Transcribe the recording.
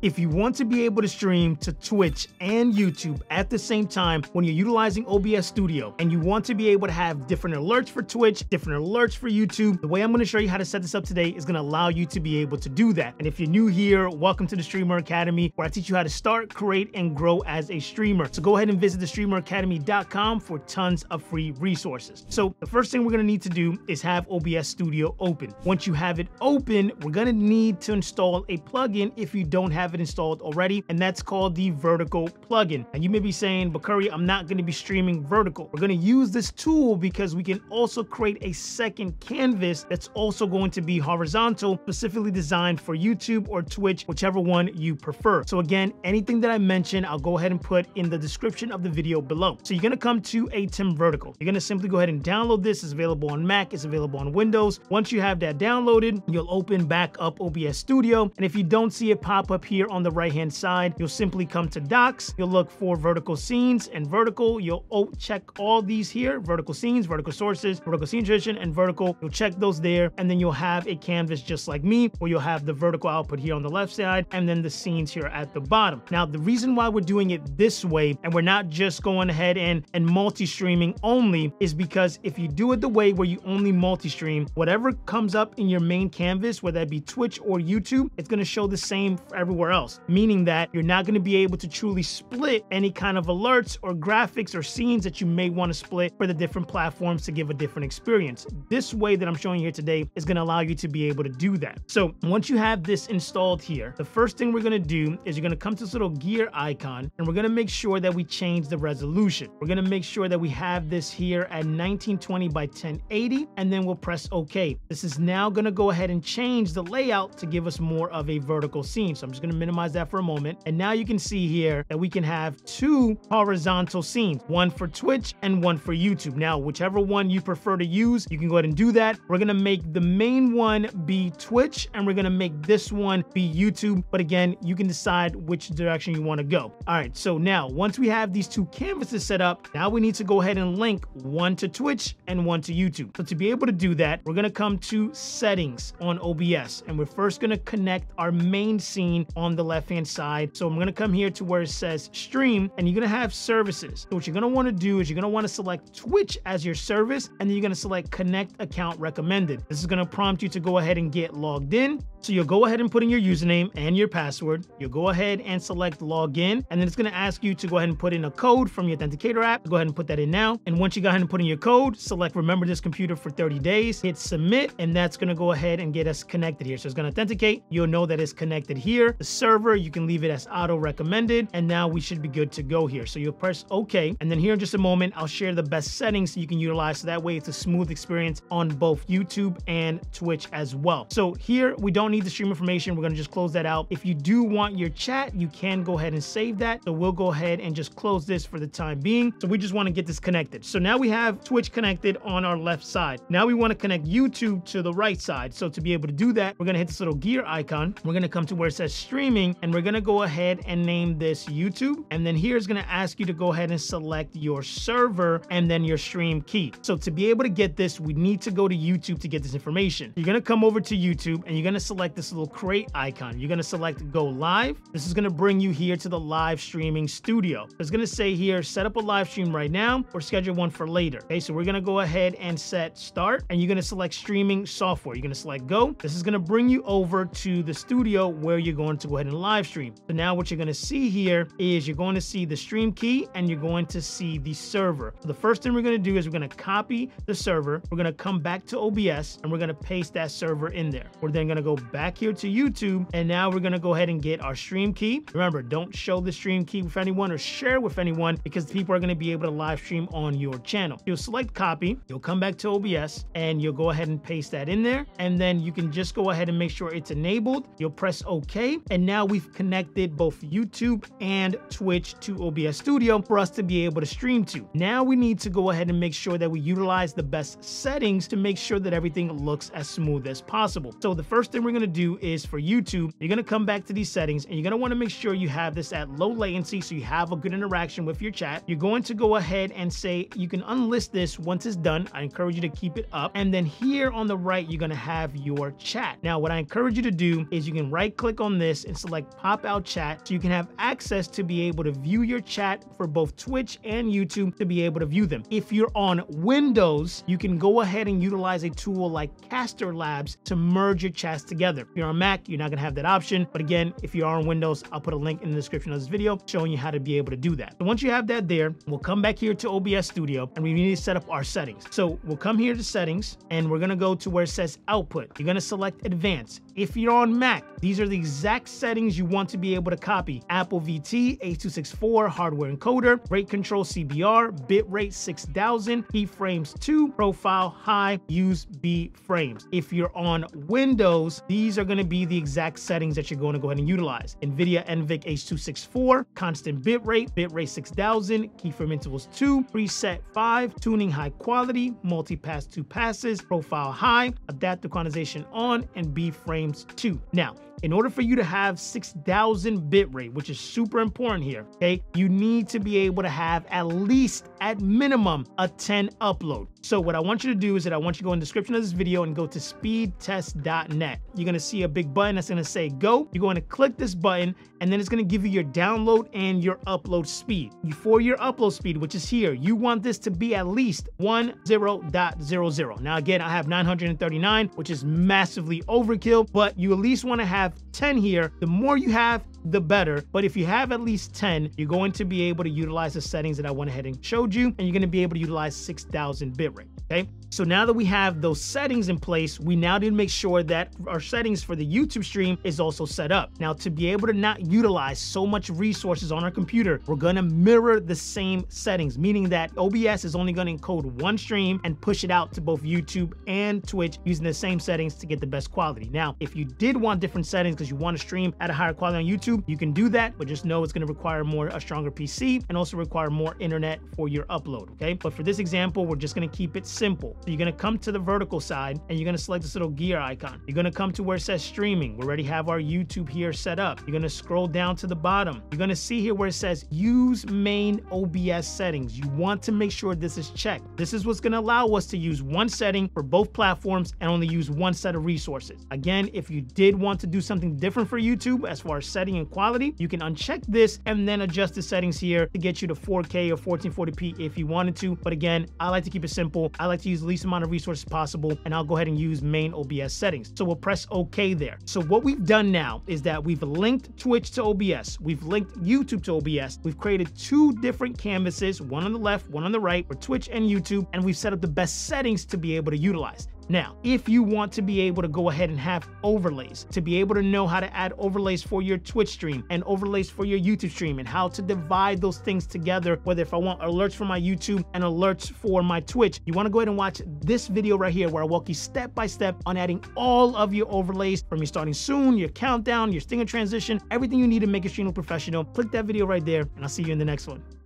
If you want to be able to stream to Twitch and YouTube at the same time when you're utilizing OBS Studio, and you want to be able to have different alerts for Twitch, different alerts for YouTube, the way I'm going to show you how to set this up today is going to allow you to be able to do that. And if you're new here, welcome to the Streamer Academy, where I teach you how to start, create, and grow as a streamer. So go ahead and visit thestreameracademy.com for tons of free resources. So the first thing we're going to need to do is have OBS Studio open. Once you have it open, we're going to need to install a plugin if you don't have it installed already, and that's called the vertical plugin. And you may be saying, but Curry, I'm not going to be streaming vertical. We're going to use this tool because we can also create a second canvas that's also going to be horizontal, specifically designed for YouTube or Twitch, whichever one you prefer. So again, anything that I mentioned, I'll go ahead and put in the description of the video below. So you're going to come to Atem Vertical. You're going to simply go ahead and download this. It's available on Mac, it's available on Windows. Once you have that downloaded, you'll open back up OBS Studio. And if you don't see it pop up here on the right-hand side, you'll simply come to Docs. You'll look for vertical scenes and vertical. You'll check all these here: vertical scenes, vertical sources, vertical scene transition, and vertical. You'll check those there, and then you'll have a canvas just like me, where you'll have the vertical output here on the left side, and then the scenes here at the bottom. Now, the reason why we're doing it this way, and we're not just going ahead and multi-streaming only, is because if you do it the way where you only multi-stream, whatever comes up in your main canvas, whether that be Twitch or YouTube, it's going to show the same for everywhere else, meaning that you're not going to be able to truly split any kind of alerts or graphics or scenes that you may want to split for the different platforms to give a different experience. This way that I'm showing you here today is going to allow you to be able to do that. So once you have this installed here, the first thing we're going to do is you're going to come to this little gear icon, and we're going to make sure that we change the resolution. We're going to make sure that we have this here at 1920 by 1080, and then we'll press OK. This is now going to go ahead and change the layout to give us more of a vertical scene. So I'm just going to minimize that for a moment. And now you can see here that we can have two horizontal scenes, one for Twitch and one for YouTube. Now, whichever one you prefer to use, you can go ahead and do that. We're going to make the main one be Twitch, and we're going to make this one be YouTube. But again, you can decide which direction you want to go. All right, so now once we have these two canvases set up, now we need to go ahead and link one to Twitch and one to YouTube. So to be able to do that, we're going to come to Settings on OBS, and we're first going to connect our main scene on the left-hand side. So I'm going to come here to where it says Stream, and you're going to have Services. So what you're going to want to do is you're going to want to select Twitch as your service, and then you're going to select Connect Account Recommended. This is going to prompt you to go ahead and get logged in. So you'll go ahead and put in your username and your password. You'll go ahead and select Login, and then it's going to ask you to go ahead and put in a code from your authenticator app. Go ahead and put that in now. And once you go ahead and put in your code, select Remember This Computer for 30 days, hit Submit, and that's going to go ahead and get us connected here. So it's going to authenticate. You'll know that it's connected here. The server, you can leave it as auto recommended, and now we should be good to go here. So you'll press OK, and then here in just a moment, I'll share the best settings so you can utilize, so that way it's a smooth experience on both YouTube and Twitch as well. So here, we don't need the stream information. We're going to just close that out. If you do want your chat, you can go ahead and save that. So we'll go ahead and just close this for the time being. So we just want to get this connected. So now we have Twitch connected on our left side. Now we want to connect YouTube to the right side. So to be able to do that, we're going to hit this little gear icon. We're going to come to where it says Streaming, and we're going to go ahead and name this YouTube. And then here is going to ask you to go ahead and select your server and then your stream key. So to be able to get this, we need to go to YouTube to get this information. You're going to come over to YouTube, and you're going to select this little crate icon. You're going to select Go Live. This is going to bring you here to the live streaming studio. It's going to say here, set up a live stream right now or schedule one for later. Okay, so we're going to go ahead and set start, and you're going to select streaming software. You're going to select go. This is going to bring you over to the studio where you're going to go ahead and live stream. So now what you're going to see here is you're going to see the stream key, and you're going to see the server. So the first thing we're going to do is we're going to copy the server. We're going to come back to OBS, and we're going to paste that server in there. We're then going to go back here to YouTube, and now we're going to go ahead and get our stream key. Remember, don't show the stream key with anyone or share with anyone, because people are going to be able to live stream on your channel. You'll select copy, you'll come back to OBS, and you'll go ahead and paste that in there, and then you can just go ahead and make sure it's enabled. You'll press OK, and now we've connected both YouTube and Twitch to OBS Studio for us to be able to stream to. Now we need to go ahead and make sure that we utilize the best settings to make sure that everything looks as smooth as possible. So the first thing we're going to do is for YouTube, you're going to come back to these settings, and you're going to want to make sure you have this at low latency so you have a good interaction with your chat. You're going to go ahead and say you can unlist this once it's done. I encourage you to keep it up. And then here on the right, you're going to have your chat. Now, what I encourage you to do is you can right click on this and select pop out chat so you can have access to be able to view your chat for both Twitch and YouTube to be able to view them. If you're on Windows, you can go ahead and utilize a tool like Caster Labs to merge your chats together. If you're on Mac, you're not gonna have that option. But again, if you are on Windows, I'll put a link in the description of this video showing you how to be able to do that. So once you have that there, we'll come back here to OBS Studio and we need to set up our settings. So we'll come here to settings and we're gonna go to where it says output. You're gonna select advanced. If you're on Mac, these are the exact settings you want to be able to copy. Apple VT, H.264, hardware encoder, rate control CBR, bitrate 6000, keyframes 2, profile high, use B frames. If you're on Windows, these are gonna be the exact settings that you're going to go ahead and utilize. NVIDIA NVIC H.264, constant bitrate 6000, keyframe intervals 2, preset 5, tuning high quality, multi-pass 2 passes, profile high, adaptive quantization on, and B frames 2. Now, in order for you to have 6000 bitrate, which is super important here, okay, you need to be able to have at least, at minimum, a 10 upload. So what I want you to do is that I want you to go in the description of this video and go to speedtest.net. You're gonna see a big button that's gonna say go. You're going to click this button and then it's gonna give you your download and your upload speed. For your upload speed, which is here, you want this to be at least 10.00. Now again, I have 939, which is massively overkill, but you at least wanna have 10 here. The more you have, the better. But if you have at least 10, you're going to be able to utilize the settings that I went ahead and showed you, and you're going to be able to utilize 6000 bitrate. Okay, so now that we have those settings in place, we now need to make sure that our settings for the YouTube stream is also set up. Now, to be able to not utilize so much resources on our computer, we're going to mirror the same settings, meaning that OBS is only going to encode one stream and push it out to both YouTube and Twitch using the same settings to get the best quality. Now, if you did want different settings because you want to stream at a higher quality on YouTube, you can do that, but just know it's going to require a stronger PC and also require more internet for your upload. Okay, but for this example, we're just going to keep it simple. So you're going to come to the vertical side and you're going to select this little gear icon. You're going to come to where it says streaming. We already have our YouTube here set up. You're going to scroll down to the bottom. You're going to see here where it says use main OBS settings. You want to make sure this is checked. This is what's going to allow us to use one setting for both platforms and only use one set of resources. Again, if you did want to do something different for YouTube as far as setting and quality, you can uncheck this and then adjust the settings here to get you to 4K or 1440p if you wanted to. But again, I like to keep it simple. I like to use the least amount of resources possible, and I'll go ahead and use main OBS settings. So we'll press OK there. So what we've done now is that we've linked Twitch to OBS. We've linked YouTube to OBS. We've created two different canvases, one on the left, one on the right, for Twitch and YouTube, and we've set up the best settings to be able to utilize. Now, if you want to be able to go ahead and have overlays, to be able to know how to add overlays for your Twitch stream and overlays for your YouTube stream and how to divide those things together, whether if I want alerts for my YouTube and alerts for my Twitch, you want to go ahead and watch this video right here where I walk you step by step on adding all of your overlays from your starting soon, your countdown, your stinger transition, everything you need to make your stream look professional. Click that video right there and I'll see you in the next one.